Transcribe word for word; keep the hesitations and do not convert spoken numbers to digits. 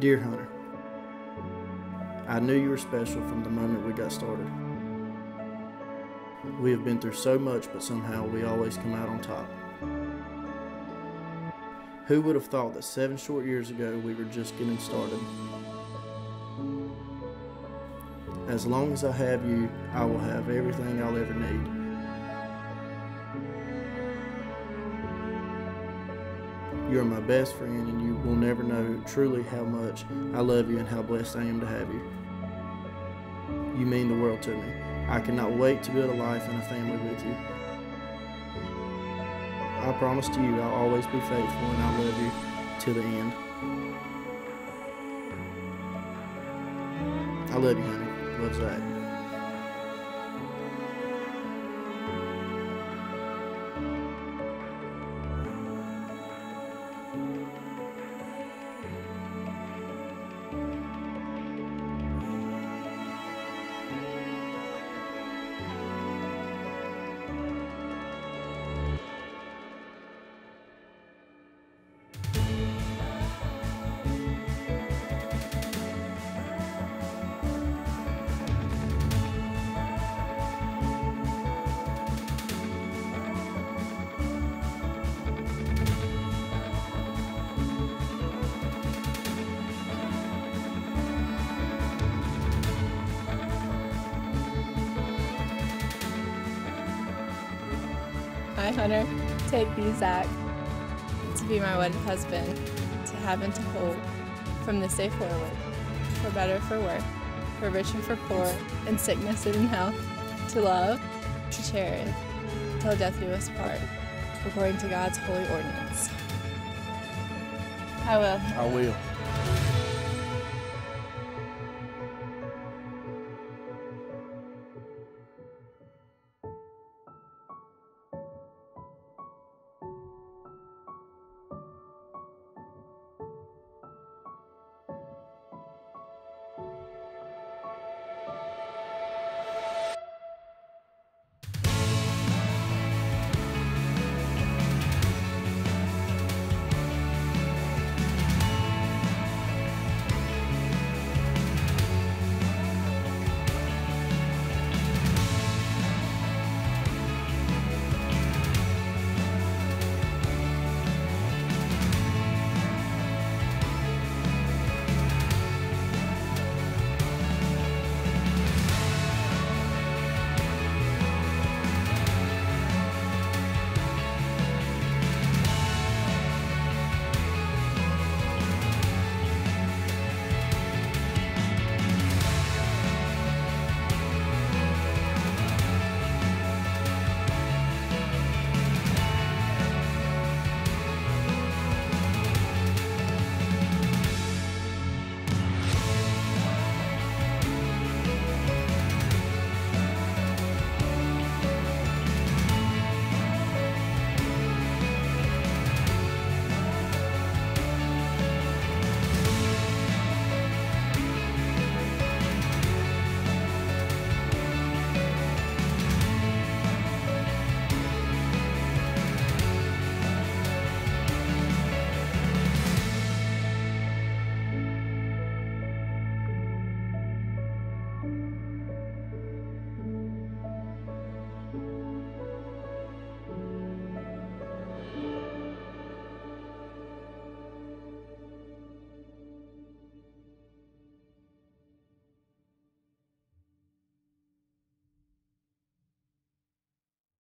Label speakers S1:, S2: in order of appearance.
S1: Dear Hunter, I knew you were special from the moment we got started. We have been through so much, but somehow we always come out on top. Who would have thought that seven short years ago we were just getting started? As long as I have you, I will have everything I'll ever need. You are my best friend, and you will never know truly how much I love you and how blessed I am to have you. You mean the world to me. I cannot wait to build a life and a family with you. I promise to you I'll always be faithful, and I love you till the end. I love you, honey. Love, Zach.
S2: I, Hunter, take thee, Zach, to be my wedded husband, to have and to hold, from this day forward, for better, for worse, for rich and for poor, in sickness and in health, to love, to cherish, till death do us part, according to God's holy ordinance. I will.
S1: I will.